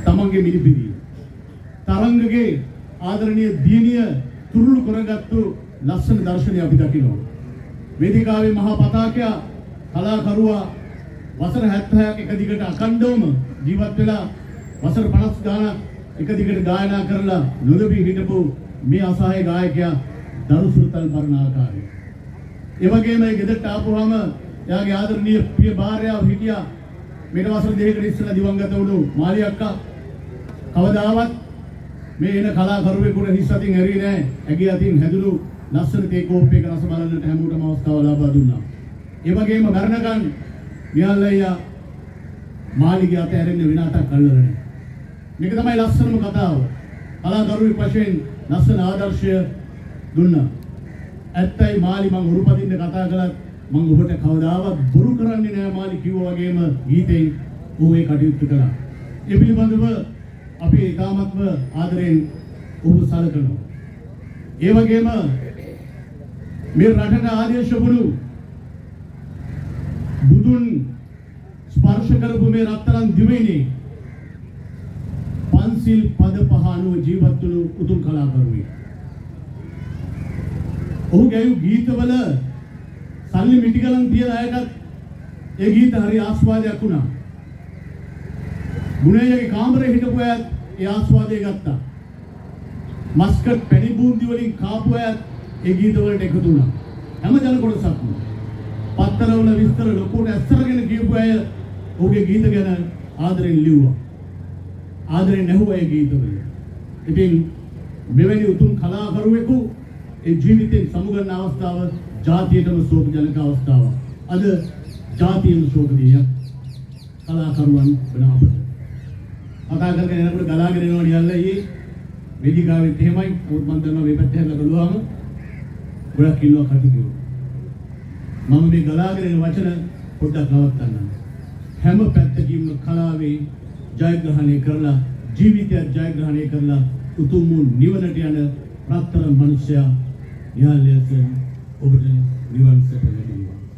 තමන්ගේ මිලිපිරිය තරංගගේ ආදරණීය දියණිය තුරුළු කරගත්තු ලස්සන දර්ශනය අපි දකිනවා. වේදිකාවේ මහා පතාකයා කලාකරුවා වසර 70ක් එක දිගට අඛණ්ඩවම ජීවත් වෙලා වසර 50 ගානක් එක දිගට ගායනා කරලා නොලබී හිටපු මේ අසහාය ගායකයා දරුසුරුතල් මරණ ආකාරය. ඒ වගේම ඒ ගෙදරට ආපුවාම එයාගේ ආදරණීය ප්‍රිය භාර්යාව හිටියා මේක වසර දෙකකට ඉස්සෙල්ලා දිවංගත වුණු මාලි අක්කා. කවදාවත් මේ එන කලාකරුවෙකුට හිස් අතින් ඇරියේ නැහැ. ඇගේ අතින් හැදුණු ලස්සන තේ කෝප්පයක රස බලන්නට හැමෝටම අවස්ථාව ලබා දුන්නා. ඒ වගේම මරණකන් මියල්ලయ్యා මාලිගේ අත ඇරෙන්න විනාටක් අල්ලලා නැහැ. මේක තමයි ලස්සනම කතාව. කලාකරුවෙක් වශයෙන් ලස්සන ආදර්ශය දුන්නා. ඇත්තයි මාලි මම උරුපදින්න කතා කළත් මම ඔබට කවදාවත් බොරු කරන්නේ නැහැ මාලි කිව්වා වගේම ගීතෙන් ඔහු ඒ කටයුතු කළා. ඒ පිළිබඳව අපි ඉතාමත්ම ආදරෙන් ඔහු සැලකනවා. ඒ වගේම මේ රටට ආදේශ වුණු බුදුන් ස්පර්ශ කරපු මේ රත්තරන් දිවයිනේ පන්සිල් පද පහ අනුව ජීවත් වුණු උතුම් කලාකරුවෙක්. ඔහු ගැයූ ගීතවල සල්ලි මිටි ගලන් තියන අයටත් ඒ ගීත හරි ආස්වාදයක් වුණා. ගුණේයගේ කාමරේ හිටපු අයත් ඒ ආස්වාදය ගත්තා. මස්කට් පැණි බූන්දි වලින් කාපු අයත් ඒ ගීත වලට එකතු වුණා. හැම ජන කොටසක්ම පත්තරවල විස්තර ලොකුට ඇස්සරගෙන කියපු අය ඔහුගේ ගීත ගැන ආදරෙන් ලිව්වා. ආදරෙන් ඇහුවා ඒ ගීතවල. ඉතින් මෙවැනි උතුම් කලාකරුවෙකු ඒ ජීවිතයෙන් සමුගන්න අවස්ථාව ජාතියටම ශෝක ජනක අවස්ථාවක්. අද ජාතියම ශෝකදීය කලාකරුවන් වෙන අපට. කතා කරගෙන යනකොට ගලාගෙන එනවා නියල්ලයි වේදිකාවෙත් එහෙමයි. උත් මන් දන්නවා මේ පැත්තේ හැලා බලුවාම ගොඩක් ඉන්නවා කටුකියෝ. මම මේ ගලාගෙන එන වචන පොඩ්ඩක් නවත්තන්නම්. හැම පැත්තකින්ම කලාවේ ජයග්‍රහණය කරලා ජීවිතය ජයග්‍රහණය කරලා උතුම් නිවනට යන ප්‍රාර්ථනා මනුෂ්‍යයා යාලයන් ඔබට නිවන් සැප ලැබේවා.